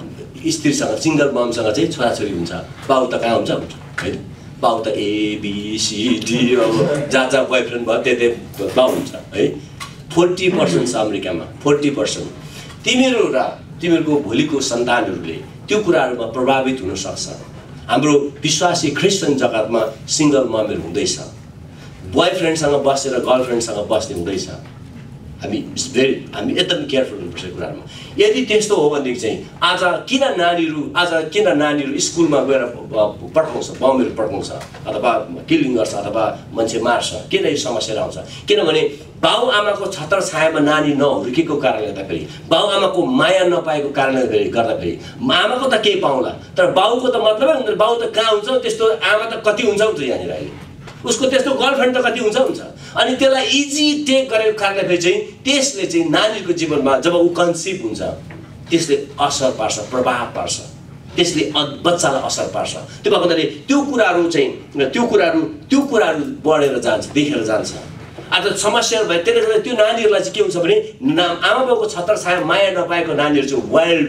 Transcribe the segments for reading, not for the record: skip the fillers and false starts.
स्त्रीसँग single ममसँग चाहिँ छोराछोरी हुन्छ बाउ त कहाँ हुन्छ हैन बाउ त ABCD अब जहाँ बोयफ्रेन्ड भयो त्यतै बाउ हुन्छ है 40% छ अमेरिकामा 40% तिमीहरू र तिमीहरूको भोलिको सन्तानहरूले त्यो कुराहरुमा प्रभावित हुन सक्छ हाम्रो विश्वासी क्रिस्चियन जगतमा सिंगल ममहरू हुँदैछ बोयफ्रेन्डसँग बसेर गर्लफ्रेन्डसँग बस्ने हुँदैछ हामी एकदम केयरफुल हुनुपर्छ कुराहरुमा यदि त्यस्तो हो भने चाहिँ आज किन नानीहरू स्कुलमा गएर पड्काउँछ बमहरू पड्काउँछ अथवा किलिङ गर्छ अथवा मान्छे मार्छ किन यो समस्या आउँछ किनभने बाउ आमाको छत्र छायामा नानी नहुर्केको कारणले गर्दाखेरि बाउ आमाको माया नपाएको कारणले गर्दाखेरि आमाको त केही पाउला तर बाउको त मतलब बाउ त कहाँ हुन्छ त्यस्तो आमा त कति हुन्छ यहाँनिर अहिले उसको त्यस्तो गर्लफ्रेन्ड त कति हुन्छ अनि त्यसलाई इजी टेक गरेको कारणले चाहिँ त्यसले चाहिँ नानीको जीवनमा जब उ कन्सिभ हुन्छ त्यसले असर पार्छ प्रभाव पार्छ त्यसले बच्चालाई असर पार्छ त्यो भएको हुनाले त्यो कुराहरु बढेर जान्छ देखेर जान्छ आज समस्याहरु भए त्यसले त्यो नानीहरुलाई चाहिँ के हुन्छ भने आमा बाउको छत्र छाया माया नपाएको नानीहरु चाहिँ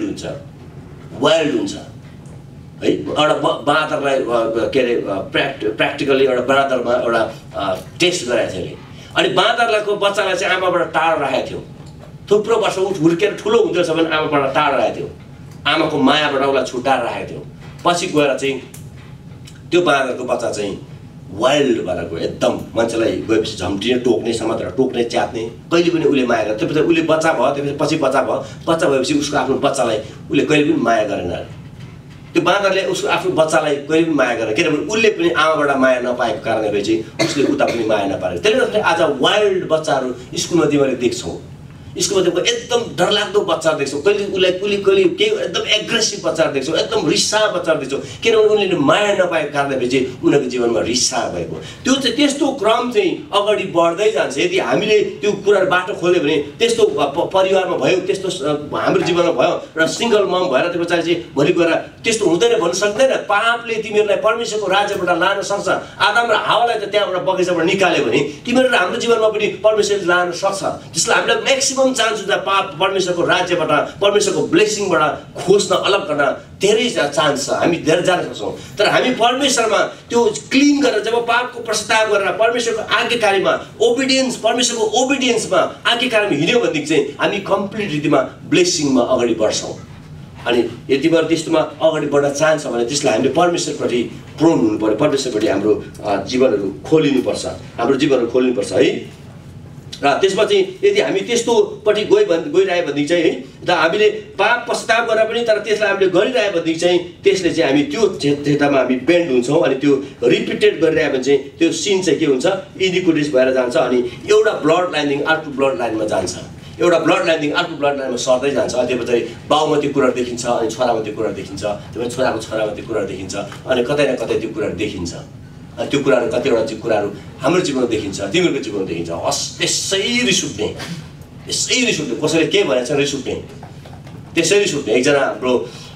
वाइल्ड हुन्छ है एउटा बाँदरलाई के अरे प्र्याक्टिकली एउटा बाँदरमा एउटा टेस्ट गराएको थियो अनि बाँदरलाईको बच्चालाई चाहिँ आमाबाट टाढो राखेको थियो थुप्रो वर्ष हुर्केर ठुलो हुँदैछ भने आमाबाट टाढो राखेको थियो आमाको मायाबाट उसलाई छुटाएर राखेको थियो पछि गएर चाहिँ त्यो बाँदरको बच्चा चाहिँ वाइल्ड भएर गयो एकदम मान्छेलाई गएपछि झम्टिने टोक्ने समातेर टोक्ने च्यात्ने कहिले पनि उसले माया गरेन त्यसपछि उसले बच्चा भयो त्यसपछि बच्चा भएपछि उसको आफ्नो बच्चालाई उसले कहिले पनि माया गरेन त्यो बाँदरले उसको आफ्नो बच्चालाई कहिले पनि माया गरेन किनभने उसले पनि आमाबाट माया नपाएको कारणले चाहिँ उसले उता पनि माया नपाएको त्यसले गर्दा आज वाइल्ड बच्चाहरू स्कुलमा तिमीले देख्छौ स्कुलमा तिमीको एकदम डरलाग्दो बच्चा देख्छौ कहिले केही एकदम एग्रेसिभ बच्चा देख्छौ एकदम रिस्सा बच्चा देख्छौ किनभने उनीहरूले माया नपाएको कारणले चाहिँ उनीहरूको जीवनमा रिस्सा भएको त्यो चाहिँ त्यस्तो क्रम चाहिँ अगाडि बढ्दै जान्छ यदि हामीले त्यो कुराहरु बाटो खोल्यो भने त्यस्तो परिवारमा भयो त्यस्तो हाम्रो जीवनमा भयो र सिंगल मम भएर त्यो बच्चाले चाहिँ भोलि गएर त्यस्तो हुँदैन भन्न सक्दैन पापले तिमीहरूलाई परमेश्वरको राज्यबाट लान सक्छ आदम र हावालाई त त्यहाँबाट बगैँचाबाट निकाल्यो भने तिमीहरू हाम्रो जीवनमा पनि परमेश्वरले लान सक्छ त्यसलाई हामीले म्याक्सिमम चान्स हुन्छ पाप परमेश्वरको राज्यबाट परमेश्वरको ब्लेसिङबाट खोज्न अलग गर्न धेरै चान्स छ हामी धेरै जान सक्छौं तर हामी परमेश्वरमा त्यो क्लीन गरेर जब पापको पश्चाताप गरेर परमेश्वरको आज्ञाकारीमा ओबिडियन्स परमेश्वरको ओबिडियन्समा आज्ञाकारीमा हिँड्यो भनेदेखि चाहिँ हामी कम्प्लिट रीतिमा ब्लेसिङमा अगाडि बढ्छौं अनि यदि बार त्यस्तोमा अगाडि बढ्न चाहन्छ भने त्यसलाई हामीले परमेश्वरप्रति प्रोन हुनु पर्यो परमेश्वरप्रति हाम्रो जीवनहरू खोलिनुपर्छ हाम्रो जीवनहरू खोलिनुपर्छ है र त्यसपछि यदि हामी त्यस्तोपट्टि गइरह्यो भने चाहिँ है त हामीले पाप पश्चाताप गरेर पनि तर त्यसलाई हामीले गरिरह्यो भने चाहिँ त्यसले चाहिँ हामी त्यो क्षेत्रमा हामी बेन्ड हुन्छौं अनि त्यो रिपिटेड गरिरह्यो भने चाहिँ त्यो सिन चाहिँ के हुन्छ इनिक्विटिज भएर जान्छ अनि एउटा ब्लड लाइनिङ अर्को ब्लड लाइनमा जान्छ एउटा ब्लड लाइनिङ अर्को ब्लड लाइनमा सर्दै जान्छ त्यसपछि बाउमा त्यो कुरा देखिन्छ अनि छोरामा त्यो कुरा देखिन्छ त्यसपछि छोराको छोरामा त्यो कुरा देखिन्छ अनि कतै न कतै त्यो कुरा देखिन्छ त्यो कुराहरु कतिवटा चाहिँ कुराहरु हाम्रो जीवनमा देखिन्छ तिमीहरूको जीवनमा देखिन्छ त्यसै रिस उठ्ने कसैले के भनेछ रिस उठ्ने त्यसै रिस उठ्ने एकजना हाम्रो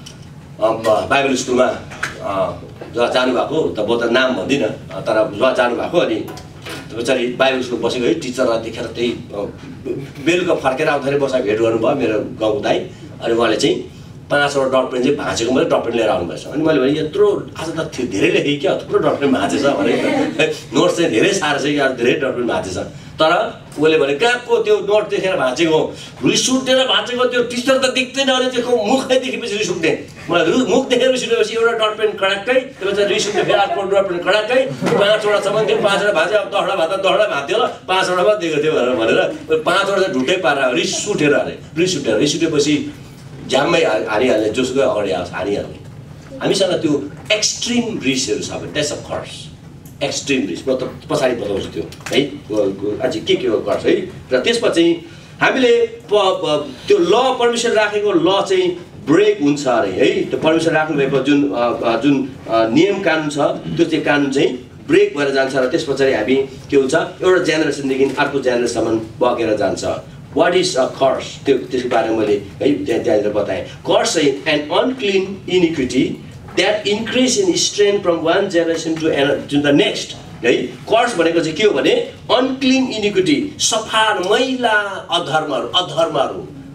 बाइबल स्कुलमा जहाँ जानु भएको त म त नाम भन्दिन तर जहाँ जानु भएको अनि बेचारी बाइबल स्कुल बसेको है टिचरलाई देखेर त्यही बेलुका फर्केर आउँदाखेरि बसेर भेट गर्नुभयो मेरो गाउँको दाइ अनि उहाँले चाहिँ 5 वटा डट पेन चाहिँ भाँचेको मैले डट पेन लिएर आउनु भएछ अनि मैले भने यत्रो आज त धेरै लेखेँ क्या थुप्रो डट पेन भाँचेछ भने नोट्स चाहिँ धेरै साह्रो छ कि आज धेरै डट पेन भाँचेछ तर उसले भने कहाँको त्यो नोट देखेर भाँचेको रिस उठेर भाँचेको त्यो टिचर त देख्दैन भने त्यो मुखै देखेपछि रिस उठ्ने मलाई मुख देखेर रिस उठेपछि एउटा डट पेन कडाक्कै त्यसपछि रिस उठ्ने फेरि अर्को डट पेन कडाक्कै 5 वटा सम्म थियो 5 वटा भाँचे अब 10 वटा भाँच्दा 10 वटा भाँच्यो ल 5 वटा मात्र दिएको थियो भनेर 5 वटा चाहिँ ढुट्टै पारेर रिस उठेर अरे रिस उठेपछि जाममै हानिहाल्ने जोसुकै अगाडि आउँछ हानिहाल्ने हामीसँग त्यो एक्सट्रिम रिसहरू छ भने त्यसो कर्स एक्सट्रिम रिस म त पछाडि बताउँछु त्यो है अझ के गर्छ है र त्यसपछि हामीले त्यो ल परमेश्वर राखेको ल चाहिँ ब्रेक हुन्छ अरे है त्यो परमेश्वर राख्नु भएको जुन नियम कानुन छ त्यो चाहिँ कानुन चाहिँ ब्रेक भएर जान्छ र त्यसपछि हामी के हुन्छ एउटा जेनेरेसनदेखि अर्को जेनेरेसनसम्म बगेर जान्छ What is a curse? त्यसको बारेमा मैले है त्यहाँतिर बताएँ curse is an unclean iniquity that increase in strength from one generation to the next है कर्स भनेको चाहिँ के हो भने unclean iniquity सफा मैला अधर्महरू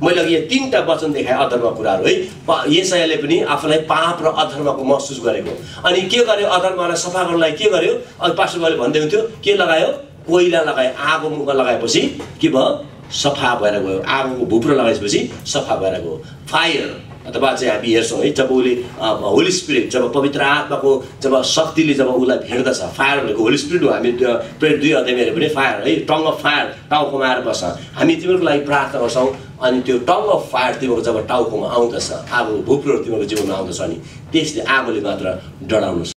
मैले अघि यहाँ 3टा वचन देखाएँ अधर्म कुराहरू है। येसायाले पनि आफूलाई पाप र अधर्मको महसुस गरेको। अनि के गर्यो? अधर्मलाई सफा गर्नलाई के गर्यो? अघि पास्टर बाबुले भन्दै हुन्थ्यो, के लगायो? कोइला लगायो। आगो मुखमा लगाएपछि के भयो? सफा भएर गयो। आगोको भुप्रो लगाएपछि सफा भएर गयो। फायर अथवा चाहिँ हामी हेर्छौँ है, जब उसले होली स्पिरिट, जब पवित्र आत्माको जब शक्तिले जब उसलाई भेट्दछ, फायर भनेको होली स्पिरिट हो। हामी प्रेरित 2 अध्यायमा हेऱ्यो भने फायर है, टङ अफ फायर टाउकोमा आएर बस्छ। हामी तिमीहरूको लागि प्रार्थना गर्छौँ, अनि त्यो टङ अफ फायर तिमीहरूको जब टाउकोमा आउँदछ, आगो भुप्रो तिमीहरूको जीवनमा आउँदछ, अनि त्यसले आगोले मात्र डढाउनु